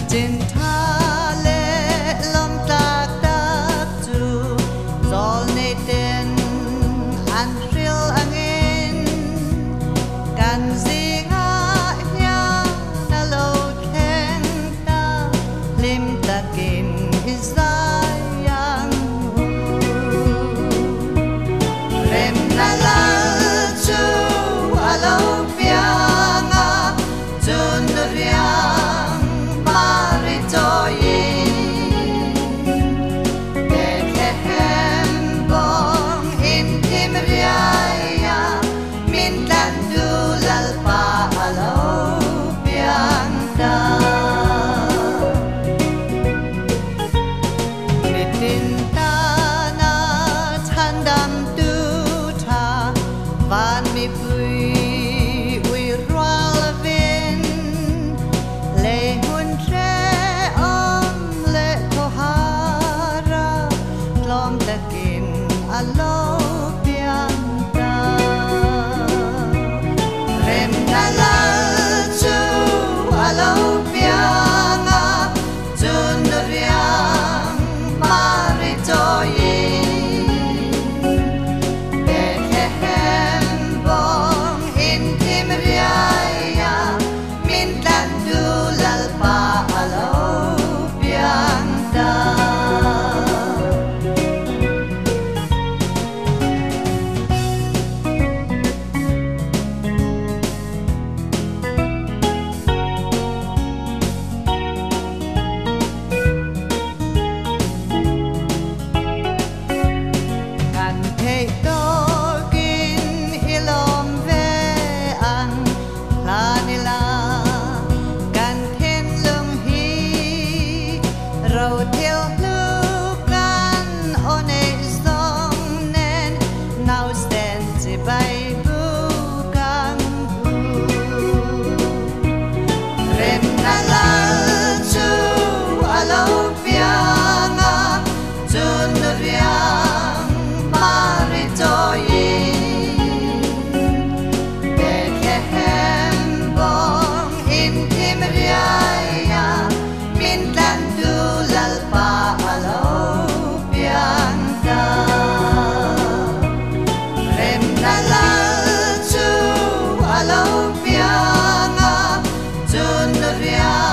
trên tha lệ lom tak tak chu zol nei ten an ril angin kan zinga ya na lo khen ta lim takin isayang rem na la chu alo pianga chun riang van mi vui ui roal vin le hun tre om le kohara klom takin alo piang ta rem na la chu alo pianga chun riang mari toyi rau thiêu lukan one song nen now stand to bay bukan rem na la chu alo pianga chun riang mari toyi bekem bong in tim riaya min tan lalpa alo piang ta rem na la chu alo pianga chun riang